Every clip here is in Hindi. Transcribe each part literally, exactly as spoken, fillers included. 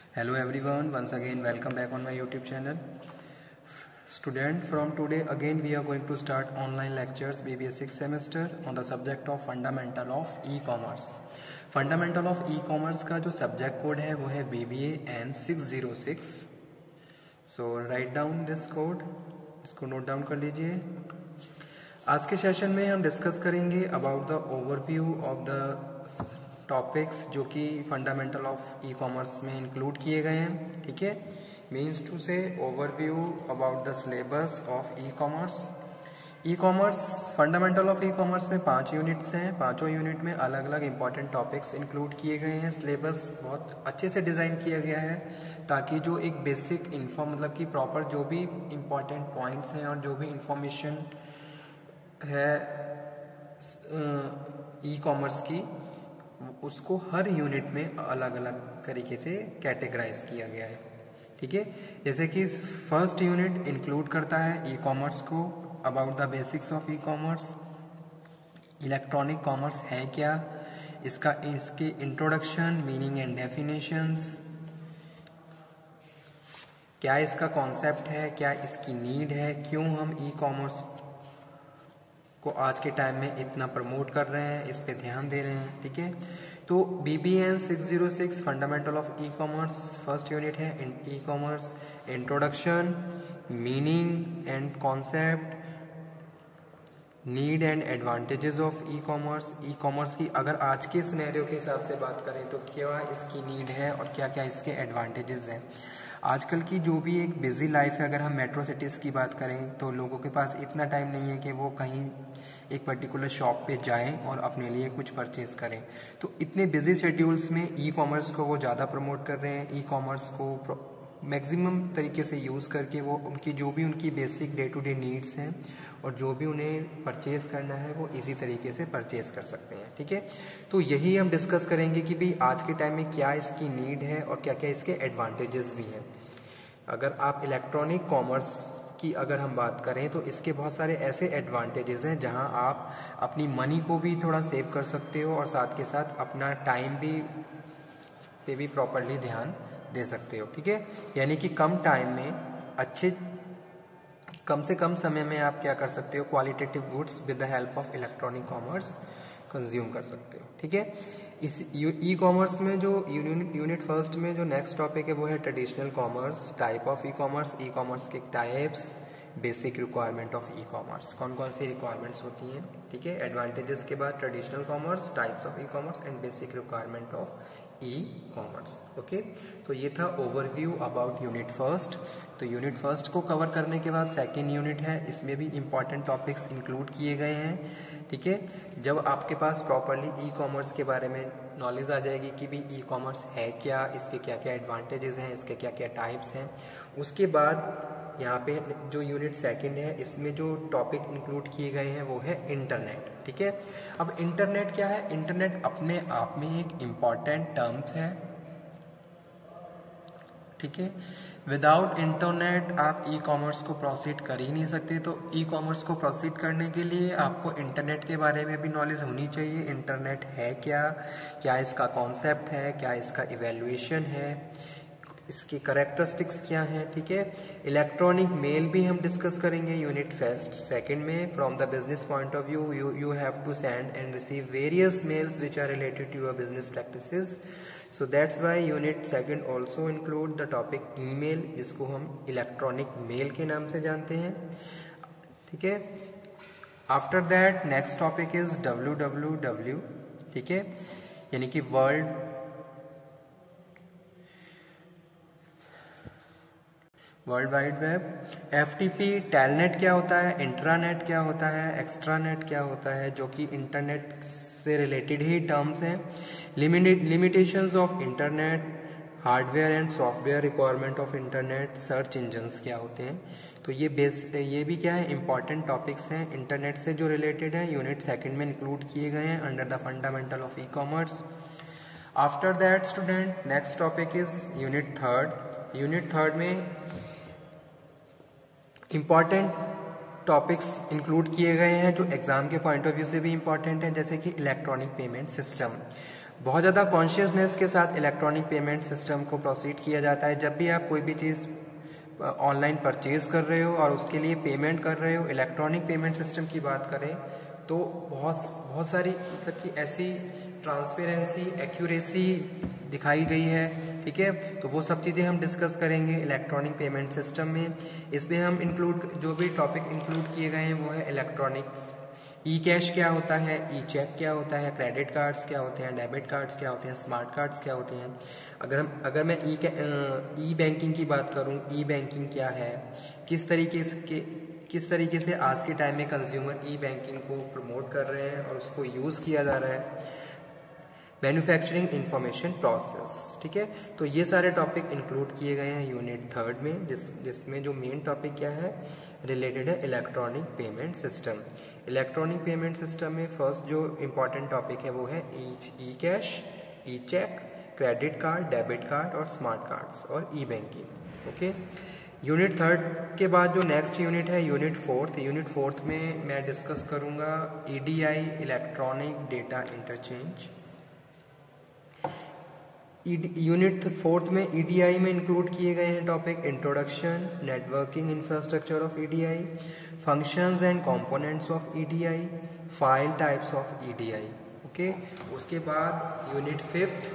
Hello everyone, once again welcome back on my YouTube channel. Student, from today again we are going to start online lectures B B A sixth semester on the subject of fundamental of e-commerce. Fundamental of e-commerce का जो subject code है वो है B B A N six zero six. So write down this code, इसको नोट डाउन कर लीजिए. आज के सेशन में हम डिस्कस करेंगे about the overview of the topics जो कि फंडामेंटल ऑफ ई कॉमर्स में इंक्लूड किए गए हैं. ठीक है, means to say overview about the syllabus of e commerce. E commerce fundamental of e commerce में पांच यूनिट्स हैं. पांचों यूनिट में अलग अलग इंपॉर्टेंट टॉपिक्स इंक्लूड किए गए हैं. सिलेबस बहुत अच्छे से डिज़ाइन किया गया है ताकि जो एक बेसिक इन्फॉ मतलब कि प्रॉपर जो भी इम्पॉर्टेंट पॉइंट्स हैं और जो भी इंफॉर्मेशन है ई कॉमर्स की उसको हर यूनिट में अलग अलग तरीके से कैटेगराइज किया गया है. ठीक है, जैसे कि फर्स्ट यूनिट इंक्लूड करता है ई कॉमर्स को, about the basics of e commerce. Electronic commerce है क्या, इसका इसके इंट्रोडक्शन, मीनिंग एंड डेफिनेशंस, क्या इसका कॉन्सेप्ट है, क्या इसकी नीड है, क्यों हम ई कॉमर्स को आज के टाइम में इतना प्रमोट कर रहे हैं, इस पे ध्यान दे रहे हैं. ठीक है, तो B B N six zero six fundamental of e commerce first unit है. E commerce introduction, meaning and concept, need and advantages of e commerce. E commerce की अगर आज के सिनेरियो के हिसाब से बात करें तो क्या इसकी नीड है और क्या क्या इसके एडवांटेजेस हैं. आजकल की जो भी एक बिजी लाइफ है, अगर हम मेट्रो सिटीज़ की बात करें तो लोगों के पास इतना टाइम नहीं है कि वो कहीं एक पर्टिकुलर शॉप पे जाएं और अपने लिए कुछ परचेज करें. तो इतने बिजी शेड्यूल्स में ई कॉमर्स को वो ज़्यादा प्रमोट कर रहे हैं. ई कॉमर्स को मैक्सिमम तरीके से यूज़ करके वो उनकी जो भी उनकी basic day to day needs हैं और जो भी उन्हें परचेज़ करना है वो इजी तरीके से परचेज़ कर सकते हैं. ठीक है, तो यही हम डिस्कस करेंगे कि भाई आज के टाइम में क्या इसकी नीड है और क्या क्या इसके एडवांटेजेस भी हैं. अगर आप इलेक्ट्रॉनिक कॉमर्स की अगर हम बात करें तो इसके बहुत सारे ऐसे एडवांटेजेस हैं जहां आप अपनी मनी को भी थोड़ा सेव कर सकते हो और साथ के साथ अपना टाइम भी पे भी प्रॉपरली ध्यान दे सकते हो. ठीक है, यानी कि कम टाइम में अच्छे कम से कम समय में आप क्या कर सकते हो, qualitative goods with the help of electronic commerce consume कर सकते हो. ठीक है, इस ई कॉमर्स में जो यूनिट यूनिट फर्स्ट में जो नेक्स्ट टॉपिक है वो है traditional commerce, type of e commerce, e commerce के types, basic requirement of e commerce. कौन कौन सी रिक्वायरमेंट्स होती हैं. ठीक है, एडवांटेजेस के बाद traditional commerce, types of e commerce and basic requirement of e commerce. Okay, तो ये था ओवरव्यू अबाउट यूनिट फर्स्ट. तो यूनिट फर्स्ट को कवर करने के बाद सेकेंड यूनिट है, इसमें भी इंपॉर्टेंट टॉपिक्स इंक्लूड किए गए हैं. ठीक है, जब आपके पास प्रॉपरली ई कॉमर्स के बारे में नॉलेज आ जाएगी कि भी ई कॉमर्स है क्या, इसके क्या क्या एडवांटेजेस हैं, इसके क्या क्या टाइप्स हैं, उसके बाद यहाँ पे जो यूनिट सेकंड है इसमें जो टॉपिक इंक्लूड किए गए हैं वो है इंटरनेट. ठीक है, अब इंटरनेट क्या है. इंटरनेट अपने आप में एक इम्पॉर्टेंट टर्म्स है. ठीक है, विदाउट इंटरनेट आप ई कॉमर्स को प्रोसीड कर ही नहीं सकते. तो ई कॉमर्स को प्रोसीड करने के लिए आपको इंटरनेट के बारे में भी नॉलेज होनी चाहिए. इंटरनेट है क्या, क्या इसका कॉन्सेप्ट है, क्या इसका इवेल्युएशन है, इसकी करेक्टरिस्टिक्स क्या हैं. ठीक है, इलेक्ट्रॉनिक मेल भी हम डिस्कस करेंगे यूनिट फर्स्ट सेकंड में. From the business point of view you you have to send and receive various mails which are related to your business practices. So that's why unit second also include the topic email, जिसको हम इलेक्ट्रॉनिक मेल के नाम से जानते हैं. ठीक है, after that next topic is W W W. ठीक है, यानी कि world world wide web. F T P, telnet क्या होता है, इंट्रानेट क्या होता है, एक्स्ट्रानेट क्या होता है, जो कि इंटरनेट से रिलेटेड ही टर्म्स हैं. Limited limitations of internet, hardware and software requirement of internet, search engines क्या होते हैं. तो ये बेस ये भी क्या है, इंपॉर्टेंट टॉपिक्स हैं इंटरनेट से जो रिलेटेड हैं. यूनिट सेकंड में इंक्लूड किए गए हैं under the fundamental of e commerce. After that student next topic is unit third. Unit third में इम्पॉर्टेंट टॉपिक्स इंक्लूड किए गए हैं जो एग्जाम के पॉइंट ऑफ व्यू से भी इम्पॉर्टेंट है, जैसे कि इलेक्ट्रॉनिक पेमेंट सिस्टम. बहुत ज़्यादा कॉन्शियसनेस के साथ इलेक्ट्रॉनिक पेमेंट सिस्टम को प्रोसीड किया जाता है। जब भी आप कोई भी चीज़ ऑनलाइन परचेज कर रहे हो और उसके लिए पेमेंट कर रहे हो, इलेक्ट्रॉनिक पेमेंट सिस्टम की बात करें तो बहुत बहुत सारी मतलब कि ऐसी ट्रांसपेरेंसी, एक्यूरेसी दिखाई गई है, ठीक है। तो वो सब चीज़ें हम डिस्कस करेंगे इलेक्ट्रॉनिक पेमेंट सिस्टम में। इसमें हम इंक्लूड जो भी टॉपिक इंक्लूड किए गए हैं वो है इलेक्ट्रॉनिक ई कैश क्या होता है, ई चेक क्या होता है, क्रेडिट कार्ड्स क्या होते हैं, डेबिट कार्ड्स क्या होते हैं, स्मार्ट कार्ड्स क्या होते हैं। अगर हम अगर मैं ई ई बैंकिंग की बात करूं, ई बैंकिंग क्या है, किस तरीके से किस तरीके से आज के टाइम में कंज्यूमर ई बैंकिंग को प्रमोट कर रहे हैं और उसको यूज़ किया जा रहा है, मैन्युफैक्चरिंग इंफॉर्मेशन प्रोसेस, ठीक है। तो ये सारे टॉपिक इंक्लूड किए गए हैं यूनिट थर्ड में, जिस जिसमें जो मेन टॉपिक क्या है, रिलेटेड है electronic payment system. Electronic payment system में फर्स्ट जो इम्पॉर्टेंट टॉपिक है वो है e cash, e cheque, credit card, debit card और स्मार्ट कार्ड्स और e banking, okay. Unit third के बाद जो नेक्स्ट यूनिट है यूनिट फोर्थ, यूनिट फोर्थ में मैं डिस्कस करूँगा E D I, electronic data interchange. Unit fourth में ई डी आई में इंक्लूड किए गए हैं topic introduction, networking infrastructure of E D I, functions and components of E D I, file types of E D I, okay. उसके बाद यूनिट फिफ्थ,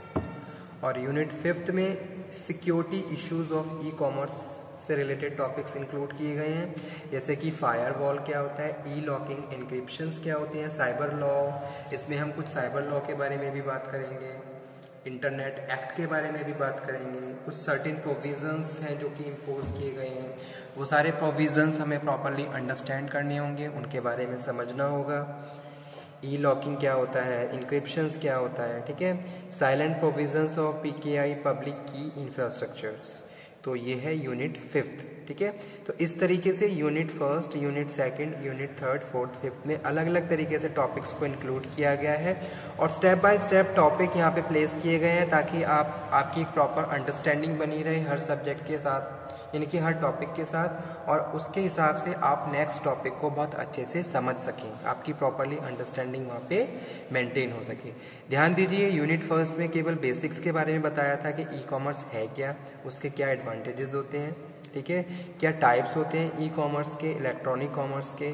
और यूनिट फिफ्थ में security issues of e commerce से रिलेटेड टॉपिक्स इंक्लूड किए गए हैं, जैसे कि फायरवॉल क्या होता है, ई लॉकिंग, एन्क्रिप्शंस क्या होते हैं, साइबर लॉ, इसमें हम कुछ साइबर लॉ के बारे में भी बात करेंगे, इंटरनेट एक्ट के बारे में भी बात करेंगे, कुछ सर्टेन प्रोविजंस हैं जो कि इम्पोज किए गए हैं, वो सारे प्रोविजंस हमें प्रॉपरली अंडरस्टैंड करने होंगे, उनके बारे में समझना होगा। ई लॉकिंग क्या होता है, इंक्रिप्शंस क्या होता है, ठीक है। साइलेंट प्रोविजंस ऑफ पी के आई, पब्लिक की इंफ्रास्ट्रक्चर्स। तो ये है यूनिट फिफ्थ, ठीक है। तो इस तरीके से unit first, unit second, unit third, fourth, fifth में अलग अलग तरीके से टॉपिक्स को इंक्लूड किया गया है और स्टेप बाय स्टेप टॉपिक यहाँ पे प्लेस किए गए हैं ताकि आप आपकी प्रॉपर अंडरस्टैंडिंग बनी रहे हर सब्जेक्ट के साथ, यानी कि हर टॉपिक के साथ, और उसके हिसाब से आप नेक्स्ट टॉपिक को बहुत अच्छे से समझ सकें, आपकी प्रॉपरली अंडरस्टैंडिंग वहाँ पे मेंटेन हो सके। ध्यान दीजिए, यूनिट फर्स्ट में केवल बेसिक्स के बारे में बताया था कि ई कॉमर्स है क्या, उसके क्या एडवांटेजेस होते हैं, ठीक है, क्या टाइप्स होते हैं ई कॉमर्स के, इलेक्ट्रॉनिक कॉमर्स के।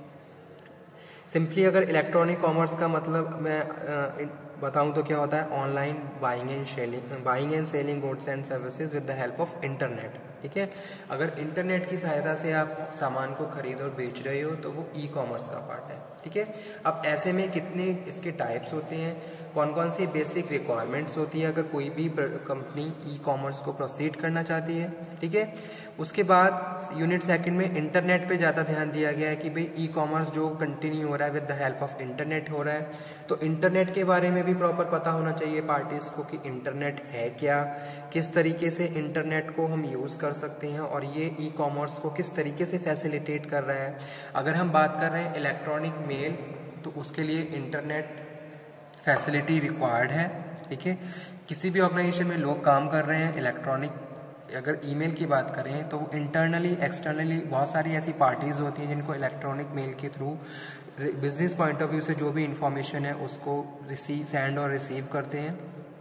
सिंपली अगर इलेक्ट्रॉनिक कॉमर्स का मतलब मैं बताऊं तो क्या होता है, online buying and selling buying and selling goods and services with the help of internet, ठीक है। अगर इंटरनेट की सहायता से आप सामान को खरीद और बेच रहे हो तो वो ई कॉमर्स का पार्ट है, ठीक है। अब ऐसे में कितने इसके टाइप्स होते हैं, कौन कौन सी बेसिक रिक्वायरमेंट्स होती है अगर कोई भी कंपनी ई कॉमर्स को प्रोसीड करना चाहती है, ठीक है। उसके बाद यूनिट सेकंड में इंटरनेट पे ज़्यादा ध्यान दिया गया है कि भाई ई कॉमर्स जो कंटिन्यू हो रहा है with the help of internet हो रहा है, तो इंटरनेट के बारे में भी प्रॉपर पता होना चाहिए पार्टीज को कि इंटरनेट है क्या, किस तरीके से इंटरनेट को हम यूज़ कर सकते हैं और ये ई कॉमर्स को किस तरीके से फैसिलिटेट कर रहा है। अगर हम बात कर रहे हैं इलेक्ट्रॉनिक मेल तो उसके लिए इंटरनेट फैसिलिटी रिक्वायर्ड है, ठीक है। किसी भी ऑर्गेनाइजेशन में लोग काम कर रहे हैं इलेक्ट्रॉनिक, अगर ईमेल की बात करें तो इंटरनली एक्सटर्नली बहुत सारी ऐसी पार्टीज़ होती हैं जिनको इलेक्ट्रॉनिक मेल के through business point of view से जो भी इंफॉर्मेशन है उसको रिसीव सेंड और रिसीव करते हैं।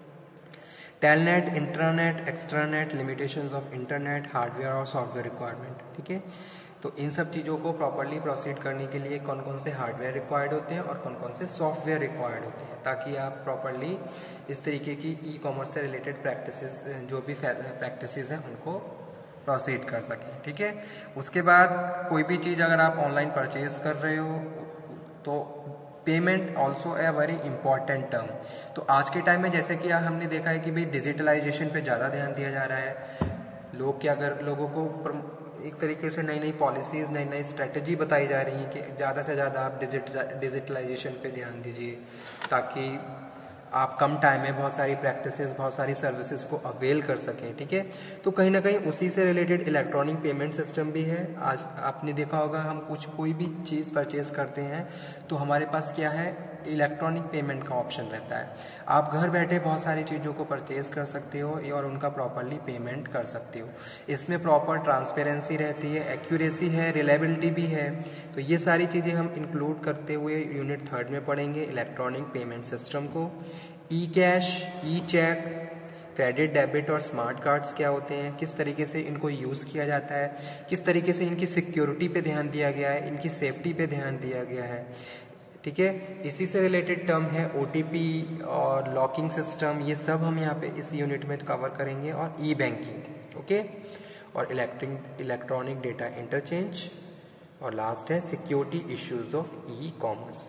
Telnet, internet, extranet, limitations of internet, hardware और सॉफ्टवेयर रिक्वायरमेंट, ठीक है। तो इन सब चीज़ों को प्रॉपरली प्रोसीड करने के लिए कौन कौन से हार्डवेयर रिक्वायर्ड होते हैं और कौन कौन से सॉफ्टवेयर रिक्वायर्ड होते हैं, ताकि आप प्रॉपरली इस तरीके की ई कॉमर्स से रिलेटेड प्रैक्टिसेस जो भी प्रैक्टिसेस हैं उनको प्रोसीड कर सकें, ठीक है। उसके बाद कोई भी चीज़ अगर आप ऑनलाइन परचेज कर रहे हो तो payment also a very important term. तो आज के टाइम में जैसे कि हमने देखा है कि भाई डिजिटलाइजेशन पे ज़्यादा ध्यान दिया जा रहा है, लोग क्या अगर लोगों को एक तरीके से नई नई पॉलिसीज़, नई नई स्ट्रेटजी बताई जा रही हैं कि ज़्यादा से ज़्यादा आप डिजिटल डिजिटलाइजेशन पे ध्यान दीजिए ताकि आप कम टाइम में बहुत सारी प्रैक्टिसेस, बहुत सारी सर्विसेज को अवेल कर सकें, ठीक है। तो कहीं ना कहीं उसी से रिलेटेड इलेक्ट्रॉनिक पेमेंट सिस्टम भी है। आज आपने देखा होगा हम कुछ कोई भी चीज़ परचेज करते हैं तो हमारे पास क्या है, इलेक्ट्रॉनिक पेमेंट का ऑप्शन रहता है। आप घर बैठे बहुत सारी चीज़ों को परचेज कर सकते हो और उनका प्रॉपरली पेमेंट कर सकते हो। इसमें प्रॉपर ट्रांसपेरेंसी रहती है, एक्यूरेसी है, रिलायबिलिटी भी है। तो ये सारी चीज़ें हम इंक्लूड करते हुए यूनिट थर्ड में पढ़ेंगे इलेक्ट्रॉनिक पेमेंट सिस्टम को। E cash, e cheque, credit, debit और स्मार्ट कार्ड्स क्या होते हैं, किस तरीके से इनको यूज़ किया जाता है, किस तरीके से इनकी सिक्योरिटी पे ध्यान दिया गया है, इनकी सेफ्टी पे ध्यान दिया गया है। ठीक है, इसी से रिलेटेड टर्म है ओ टी पी और लॉकिंग सिस्टम, ये सब हम यहाँ पे इस यूनिट में कवर करेंगे, और ई बैंकिंग, ओके, और इलेक्ट्रिक इलेक्ट्रॉनिक डेटा इंटरचेंज, और लास्ट है security issues of e commerce.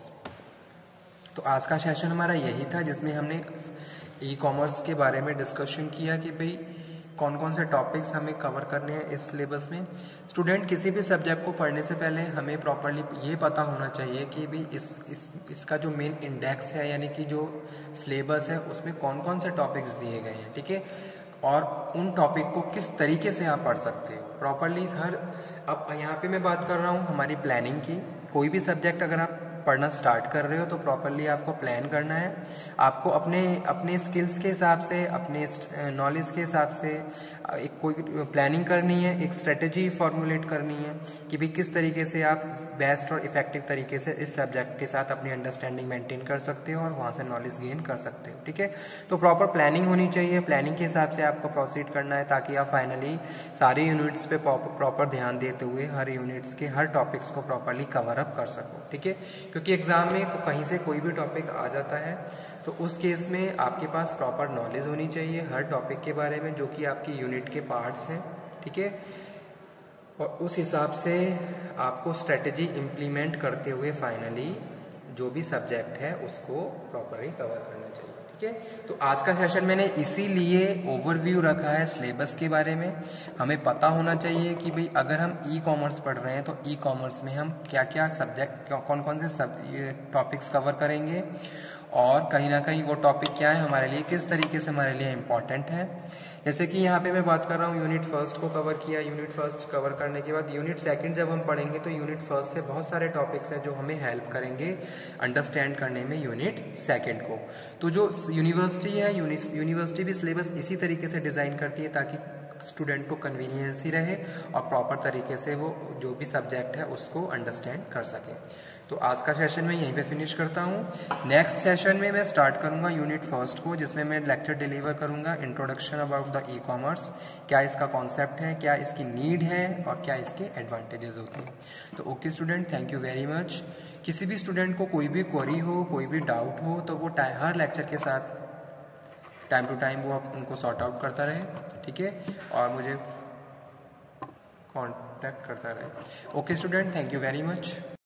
तो आज का सेशन हमारा यही था, जिसमें हमने ई कॉमर्स के बारे में डिस्कशन किया कि भाई कौन कौन से टॉपिक्स हमें कवर करने हैं इस सिलेबस में। स्टूडेंट किसी भी सब्जेक्ट को पढ़ने से पहले हमें प्रॉपरली ये पता होना चाहिए कि भाई इस इस इसका जो मेन इंडेक्स है, यानी कि जो सिलेबस है, उसमें कौन कौन से टॉपिक्स दिए गए हैं, ठीक है, और उन टॉपिक को किस तरीके से आप पढ़ सकते हो प्रॉपरली। हर अब यहाँ पे मैं बात कर रहा हूँ हमारी प्लानिंग की। कोई भी सब्जेक्ट अगर आप पढ़ना स्टार्ट कर रहे हो तो प्रॉपरली आपको प्लान करना है, आपको अपने अपने स्किल्स के हिसाब से, अपने नॉलेज के हिसाब से एक कोई प्लानिंग करनी है, एक स्ट्रेटेजी फॉर्मुलेट करनी है कि भाई किस तरीके से आप बेस्ट और इफेक्टिव तरीके से इस सब्जेक्ट के साथ अपनी अंडरस्टैंडिंग मेंटेन कर सकते हो और वहाँ से नॉलेज गेन कर सकते हो। ठीक है, तो प्रॉपर प्लानिंग होनी चाहिए, प्लानिंग के हिसाब से आपको प्रोसीड करना है, ताकि आप फाइनली सारे यूनिट्स पे प्रॉपर ध्यान देते हुए हर यूनिट्स के हर टॉपिक्स को प्रॉपरली कवर अप कर सको। ठीक है, क्योंकि एग्जाम में कहीं से कोई भी टॉपिक आ जाता है तो उस केस में आपके पास प्रॉपर नॉलेज होनी चाहिए हर टॉपिक के बारे में, जो कि आपकी यूनिट के पार्ट्स हैं। ठीक है, और उस हिसाब से आपको स्ट्रेटजी इम्प्लीमेंट करते हुए फाइनली जो भी सब्जेक्ट है उसको प्रॉपरली कवर करना चाहिए। ठीक है, तो आज का सेशन मैंने इसीलिए ओवरव्यू रखा है सिलेबस के बारे में। हमें पता होना चाहिए कि भाई अगर हम ई कॉमर्स पढ़ रहे हैं तो ई कॉमर्स में हम क्या क्या सब्जेक्ट, कौन कौन से सब टॉपिक्स कवर करेंगे, और कहीं ना कहीं वो टॉपिक क्या है हमारे लिए, किस तरीके से हमारे लिए इम्पॉर्टेंट है। जैसे कि यहाँ पे मैं बात कर रहा हूँ यूनिट फर्स्ट को कवर किया, यूनिट फर्स्ट कवर करने के बाद यूनिट सेकंड जब हम पढ़ेंगे तो यूनिट फर्स्ट से बहुत सारे टॉपिक्स हैं जो हमें हेल्प करेंगे अंडरस्टैंड करने में यूनिट सेकंड को। तो जो यूनिवर्सिटी है, यूनिवर्सिटी भी सिलेबस इसी तरीके से डिज़ाइन करती है ताकि स्टूडेंट को कन्वीनियंस ही रहे और प्रॉपर तरीके से वो जो भी सब्जेक्ट है उसको अंडरस्टैंड कर सके। तो आज का सेशन मैं यहीं पे फिनिश करता हूँ। नेक्स्ट सेशन में मैं स्टार्ट करूँगा यूनिट फर्स्ट को, जिसमें मैं लेक्चर डिलीवर करूँगा introduction about the e commerce, क्या इसका कॉन्सेप्ट है, क्या इसकी नीड है और क्या इसके एडवांटेजेस होते हैं। तो okay student, thank you very much. किसी भी स्टूडेंट को कोई भी क्वेरी हो, कोई भी डाउट हो, तो वो हर लेक्चर के साथ टाइम टू टाइम वो उनको सॉर्ट आउट करता रहे। ठीक है, और मुझे कांटेक्ट करता रहे। Okay student, thank you very much.